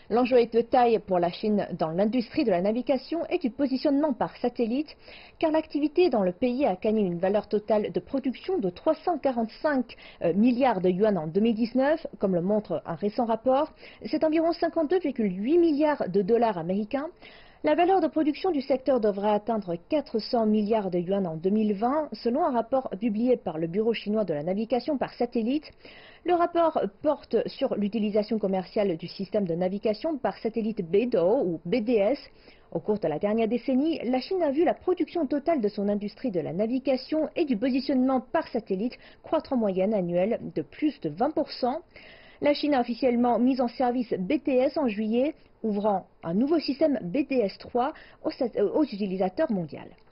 L'enjeu est de taille pour la Chine dans l'industrie de la navigation et du positionnement par satellite, car l'activité dans le pays a gagné une valeur totale de production de 345 milliards de yuan en 2019, comme le montre un récent rapport. C'est environ 52,8 milliards de dollars américains. La valeur de production du secteur devrait atteindre 400 milliards de yuan en 2020, selon un rapport publié par le Bureau chinois de la navigation par satellite. Le rapport porte sur l'utilisation commerciale du système de navigation par satellite BeiDou ou BDS. Au cours de la dernière décennie, la Chine a vu la production totale de son industrie de la navigation et du positionnement par satellite croître en moyenne annuelle de plus de 20%. La Chine a officiellement mis en service BTS en juillet, ouvrant un nouveau système BDS 3 aux utilisateurs mondiaux.